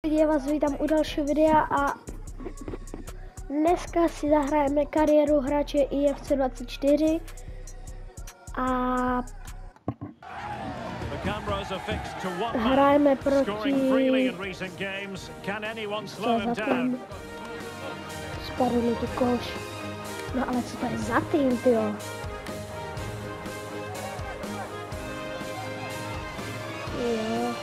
Já vás vítám u dalšího videa a dneska si zahrajeme kariéru hráče IFC 24 a hrajeme proti spadl mi tu koš. No ale co to je za tým, tyjo? Jo.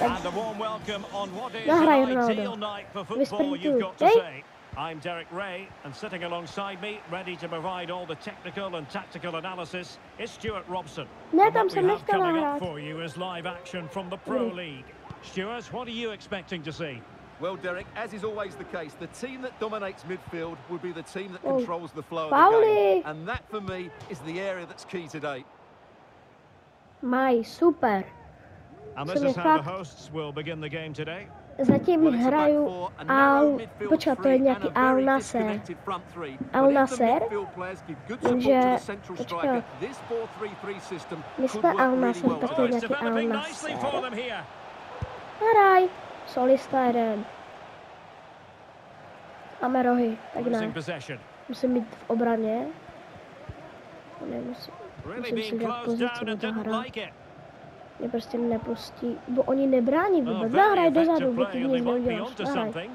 Nahraj Ronaldo. Vysprintuj. Dej. I'm Derek Ray, and sitting alongside me, ready to provide all the technical and tactical analysis, is Stuart Robson. Ne, tam What jsem we have nechtěla coming up hrát. for you is live action from the Pro League. Stuart, what are you expecting to see? Well, Derek, as is always the case, the team that dominates midfield will be the team that Oh. controls the flow of the Pauli. game. And that, for me, is the area that's key today. Maj, super. And this is how the hosts will begin the game today. Zatím hraju počkat, to je nějaký Al Nasser. Al Nasser? Takže, počkat. My jsme Al Nasser, tak to je nějaký Al Nasser. Hraj, solista jeden. Máme rohy, tak ne. Musím být v obraně. Musím si dát pozici na to hrát. Mě prostě nepustí, bo oni nebrání vůbec. Zahraj dozadu, bo ty nic neuděláš. Zahraj.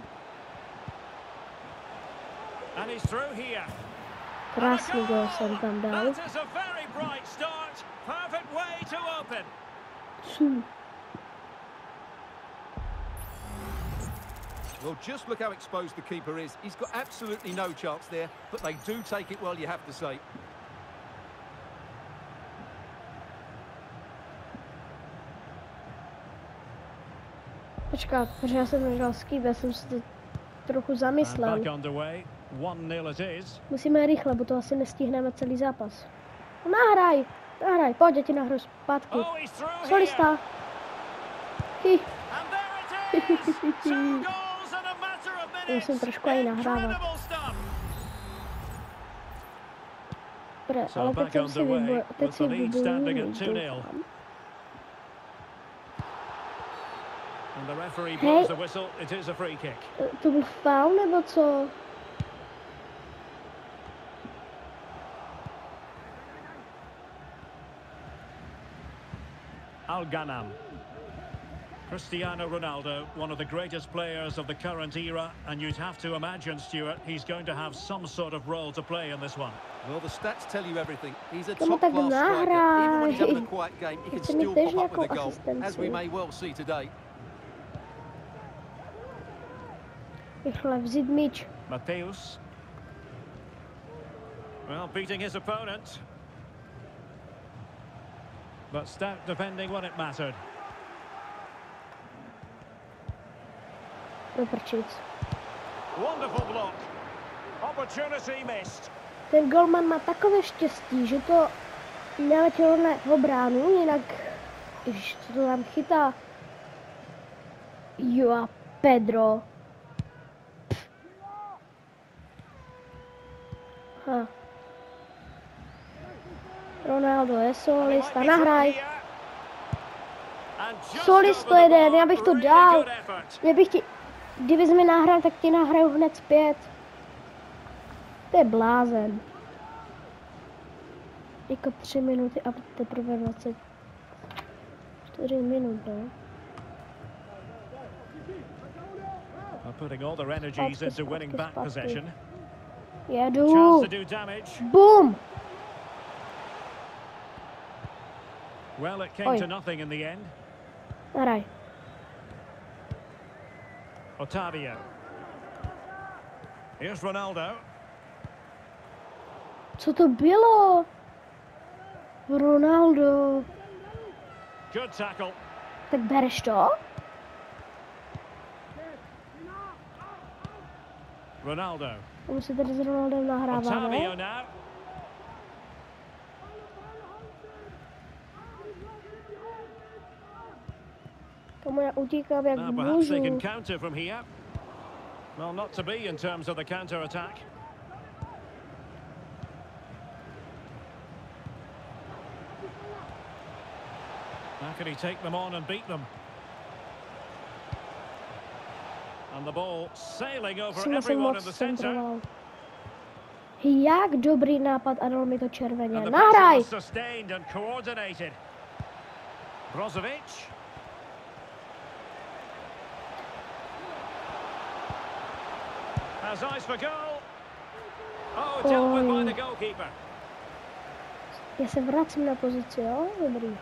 Krásný gol jsem tam dal. Well, just look how exposed the keeper is. He's got absolutely no chance there, but they do take it well, you have to say. Počkat, protože já jsem nedělal skýb, já jsem si trochu zamyslel. Musíme rychle, bo to asi nestihneme celý zápas. Nahraj, pojď, já ti nahraju zpátky. Solista. Musím trošku i nahrávat. Dobré, ale teď si vybuju. Hej, to byl faul nebo co? Al Ghanam. Cristiano Ronaldo, one of the greatest players of the current era, and you'd have to imagine, Stuart, he's going to have some sort of role to play in this one. Well, the stats tell you everything. He's a top-class striker. Even when he's having a quiet game, he can still pop up with a goal, as we may well see today. Rychle vzít míč. Mateus. Well, beating his opponent. But stout defending when it mattered. Wonderful block. Opportunity missed. Ten golman má takové štěstí, že to neletělo na bránu, jinak když to tam chytá. Joa Pedro. Ha. Ronaldo je solista, nahraj. Solisto jeden, já bych to dal. Kdybys mi nahrál, tak ti nahraju hned zpět. To je blázen. Jako 3 minuty a teprve 24 minut, no. Putting all their energies into winning back possession. Jedu. Boom. Well, it came to nothing in the end. Nahraj. Otavio. Here's Ronaldo. Co to bylo? Ronaldo. Good tackle. Tak bereš to? Ronaldo. My si tady s Ronaldem nahráváme. Tomu já utíkám jak můžu. Well, not to be in terms of the counter attack. How can he take them on and beat them? And the ball sailing over Jsem asi everyone in moc the center. centroval. Jak dobrý nápad a dal mi to červeně. And the Nahraj! pressure was sustained and coordinated. Brozovic. Has eyes for goal. Oh, dealt with by the goalkeeper. Já se vracím na pozici, jo? Dobrý.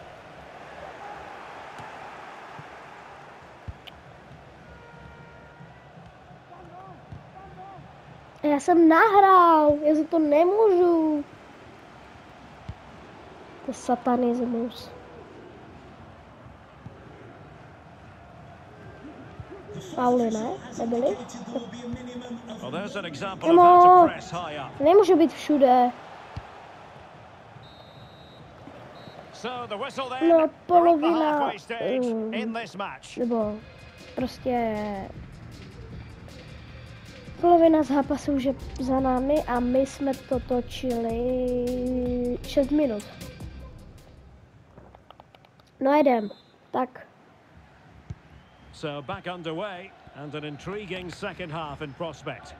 Já jsem nahrál, já za to nemůžu. To je satanismus. Fauly, ne? Nebyly? Well, there's an example of how to press high up. Nemůže být všude. So the whistle then. No, We're at the polovina. halfway stage in this match. Nebo prostě polovina zápasu už je za námi a my jsme to točili 6 minut. No jedem, tak. So back underway and an intriguing second half in prospect.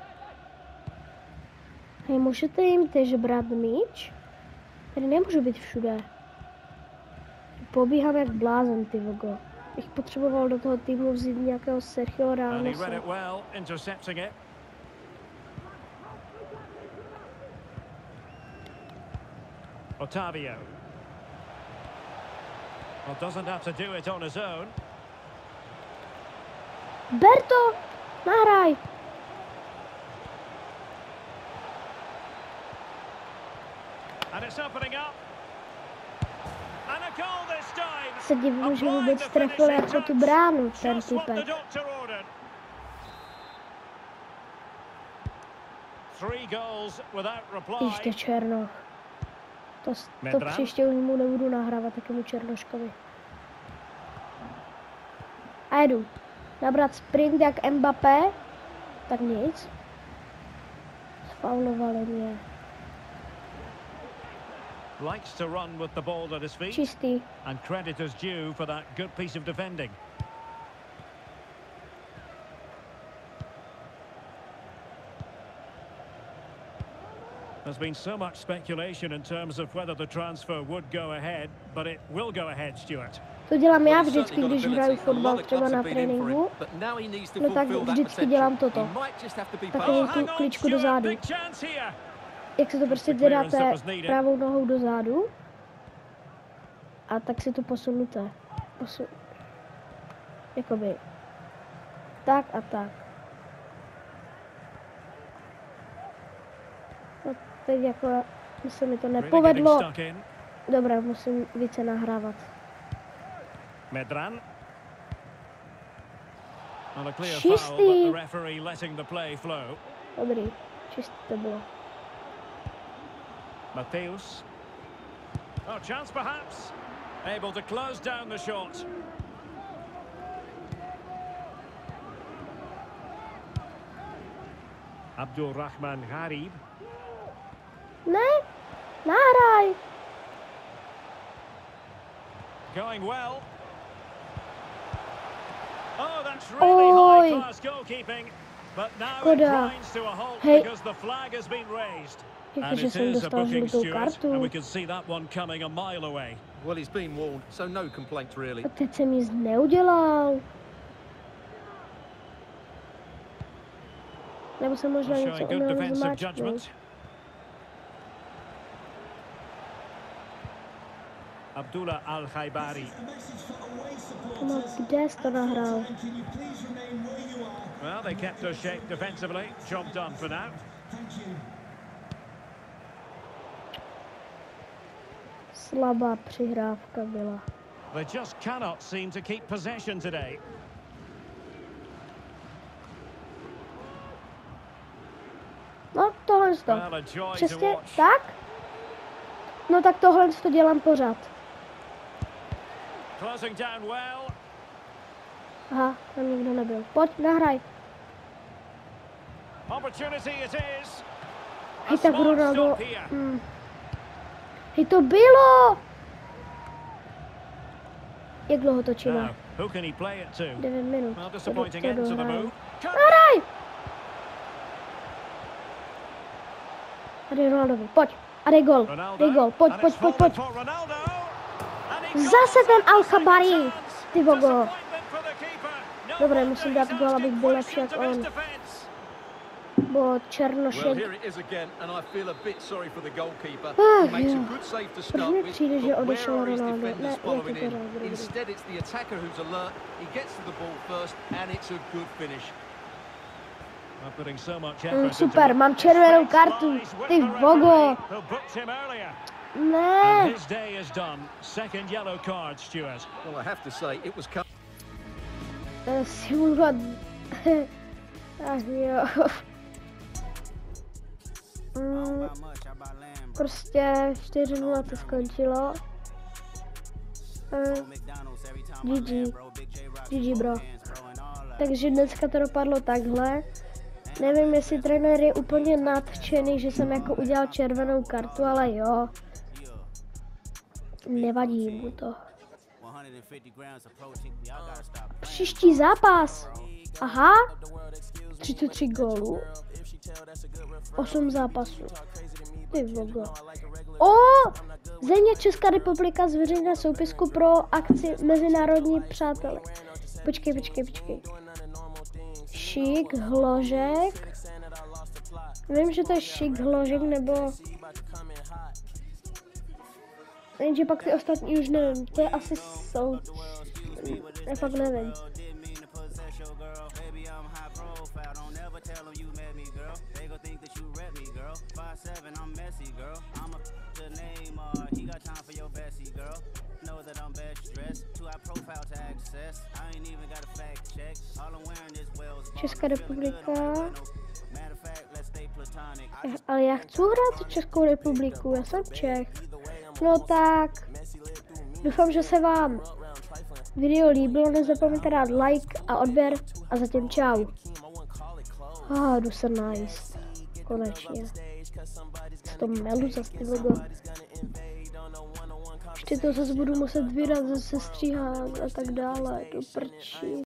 Hej, můžete jim tež brát míč? Tady nemůžu být všude. Pobíhám jak blázen, ty vogo. Bych potřeboval do toho týmu vzít nějakého Sergio And he Ramose. read it well, intercepting it. Otavio. Well, doesn't have to do it on his own. Berto, nahraj! And it's opening up. And a goal this time. Se divím, že vůbec trefil jako tu bránu, ten Just what the typek. doctor ordered. 3 goals without reply. Ještě Černoch. To Medran. příště už mu nebudu nahrávat takému Černoškovi. A jedu. Nabrat sprint jak Mbappé. Tak nic. Sfaulovali mě. Likes to run with the ball at his feet. Čistý. And credit is due for that good piece of defending. There's been so much speculation in terms of whether the transfer would go ahead, but it will go ahead, Stuart. To dělám já vždycky, když hraju fotbal třeba na tréninku. No tak vždycky dělám toto. Takovou tu kličku do zádu. Jak se to prostě dáte pravou nohou do zádu. A tak si to posunuté. Jakoby. Tak a tak. No teď jako se mi to nepovedlo. Dobré, musím více nahrávat. Medran. And a clear foul, but the referee letting the play flow. Dobrý, čistý to bylo. Matthews. Oh, chance perhaps. Able to close down the shot. Abdul Rahman Gharib. Ne, nahraj. Going well. Oh, that's really high-class goalkeeping. But now it grinds to a halt because the flag has been raised. And it is a booking, Stuart, and we can see that one coming a mile away. Well, he's been warned, so no complaints really. A teď jsem nic neudělal. Nebo jsem možná něco uměl zmáčknout. Abdullah Al-Khaibari. No, kde jsi to nahrál? Well, they kept their shape defensively. Job done for now. Slabá přihrávka byla. They just cannot seem to keep possession today. No, tohle to. Přesně tak? No tak tohle to dělám pořád. Aha, tam nikdo nebyl. Pojď, nahraj. Hej, tak Ronaldo. Hej, to bylo! Jak dlouho točíme? 9 minut. To dohraju. Hraj! A dej Ronaldovi, pojď. A dej gol, pojď. Zase ten Al-Khabari, ty vogo. Dobré, musím dát gol, abych byl lepší jak on. Bo Černošek. Proč mi přijde, že odešel Ronaldo? Ne, je to super, mám červenou kartu, ty vogo. Ne. Simulovat. Ach jo. Prostě 4-0 to skončilo. GG bro. Takže dneska to dopadlo takhle. Nevím, jestli trenér je úplně nadšený, že jsem jako udělal červenou kartu, ale jo. Nevadí mu to. Příští zápas. Aha. 33 gólů. 8 zápasů. Ty vogo. Země Česká republika zveřejnila soupisku pro akci Mezinárodní přátelé. Počkej. Šik, Hložek. Vím, že to je Šik, Hložek, nebo... Jenže pak ty ostatní už nevím. To je asi jsou... Já fakt nevím. Česká republika. Ale já chci hrát Českou republiku, já jsem Čech. No tak, doufám, že se vám video líbilo, nezapomeňte dát like a odběr a zatím čau. Jdu se najíst, konečně. To melu zas ty vogo. Ještě to zase budu muset vydat, zase stříhat a tak dále, do prčí.